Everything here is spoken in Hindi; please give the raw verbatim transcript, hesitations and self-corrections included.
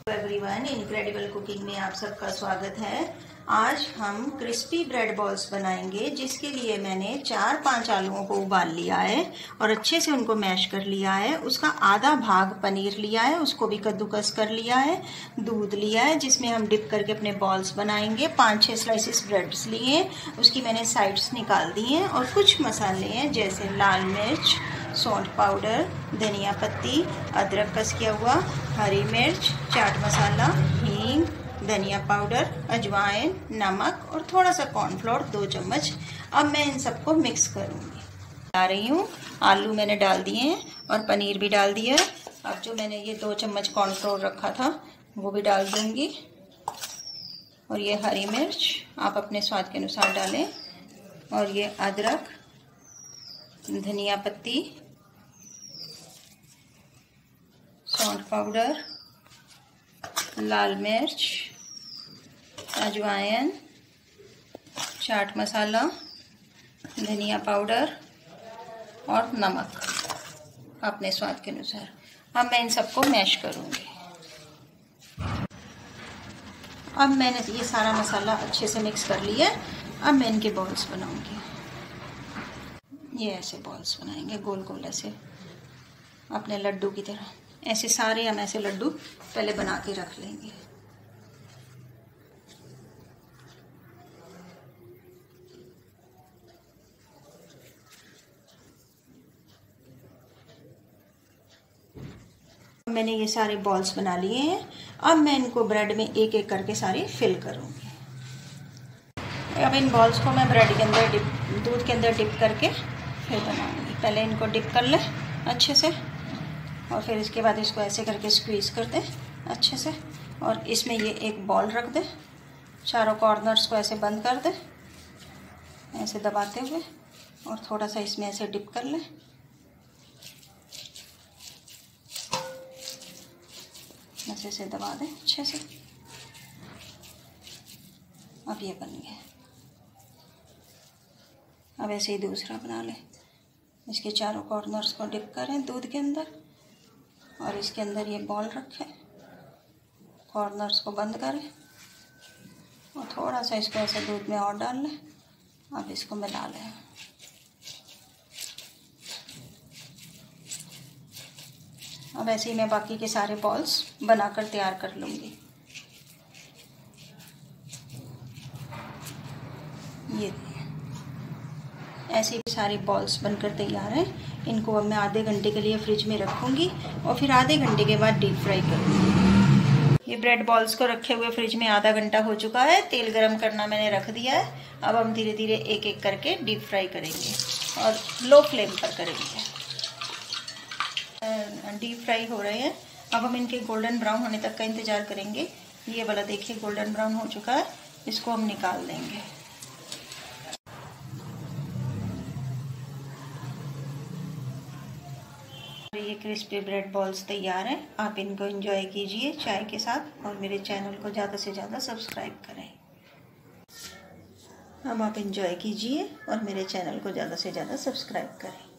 एवरीवन, इनक्रेडिबल कुकिंग में आप सबका स्वागत है। आज हम क्रिस्पी ब्रेड बॉल्स बनाएंगे, जिसके लिए मैंने चार पांच आलूओं को उबाल लिया है और अच्छे से उनको मैश कर लिया है। उसका आधा भाग पनीर लिया है, उसको भी कद्दूकस कर लिया है। दूध लिया है जिसमें हम डिप करके अपने बॉल्स बनाएंगे। पाँच छः स्लाइसिस ब्रेड्स लिए, उसकी मैंने साइड्स निकाल दी हैं। और कुछ मसाले हैं जैसे लाल मिर्च, सौंठ पाउडर, धनिया पत्ती, अदरक कस किया हुआ, हरी मिर्च, चाट मसाला, हींग, धनिया पाउडर, अजवाइन, नमक और थोड़ा सा कॉर्नफ्लोर दो चम्मच। अब मैं इन सबको मिक्स करूँगी। डाल रही हूँ, आलू मैंने डाल दिए हैं और पनीर भी डाल दिया है। अब जो मैंने ये दो चम्मच कॉर्नफ्लोर रखा था वो भी डाल दूँगी। और ये हरी मिर्च आप अपने स्वाद के अनुसार डालें। और ये अदरक, धनिया पत्ती, सौंठ पाउडर, लाल मिर्च, अजवाइन, चाट मसाला, धनिया पाउडर और नमक अपने स्वाद के अनुसार। अब मैं इन सबको मैश करूँगी। अब मैंने ये सारा मसाला अच्छे से मिक्स कर लिया है। अब मैं इनके बॉल्स बनाऊँगी। ये ऐसे बॉल्स बनाएंगे, गोल गोल ऐसे, अपने लड्डू की तरह। ऐसे सारे हम ऐसे लड्डू पहले बना के रख लेंगे। मैंने ये सारे बॉल्स बना लिए हैं। अब मैं इनको ब्रेड में एक एक करके सारे फिल करूँगी। अब इन बॉल्स को मैं ब्रेड के अंदर डिप, दूध के अंदर डिप करके फिर बनाऊँगी। पहले इनको डिप कर ले अच्छे से, और फिर इसके बाद इसको ऐसे करके स्क्वीज़ कर दे अच्छे से। और इसमें ये एक बॉल रख दे, चारों कॉर्नर्स को ऐसे बंद कर दे ऐसे दबाते हुए, और थोड़ा सा इसमें ऐसे डिप कर ले। ऐसे से दबा दे अच्छे से। अब ये बन गया। अब ऐसे ही दूसरा बना ले। इसके चारों कॉर्नर्स को डिप करें दूध के अंदर, और इसके अंदर ये बॉल रखें, कॉर्नर्स को बंद करें और थोड़ा सा इसको ऐसे दूध में और डाल लें। अब इसको मिला लें। अब ऐसे ही मैं बाकी के सारे बॉल्स बनाकर तैयार कर लूँगी। ये ऐसे ही सारे बॉल्स बनकर तैयार हैं। इनको अब मैं आधे घंटे के लिए फ्रिज में रखूँगी और फिर आधे घंटे के बाद डीप फ्राई करूँगी। ये ब्रेड बॉल्स को रखे हुए फ्रिज में आधा घंटा हो चुका है। तेल गरम करना मैंने रख दिया है। अब हम धीरे धीरे एक एक करके डीप फ्राई करेंगे और लो फ्लेम पर करेंगे। डीप फ्राई हो रहे हैं। अब हम इनके गोल्डन ब्राउन होने तक का इंतज़ार करेंगे। ये वाला देखिए गोल्डन ब्राउन हो चुका है, इसको हम निकाल देंगे। ये क्रिस्पी ब्रेड बॉल्स तैयार हैं। आप इनको एंजॉय कीजिए चाय के साथ, और मेरे चैनल को ज़्यादा से ज़्यादा सब्सक्राइब करें। अब आप एंजॉय कीजिए और मेरे चैनल को ज़्यादा से ज़्यादा सब्सक्राइब करें।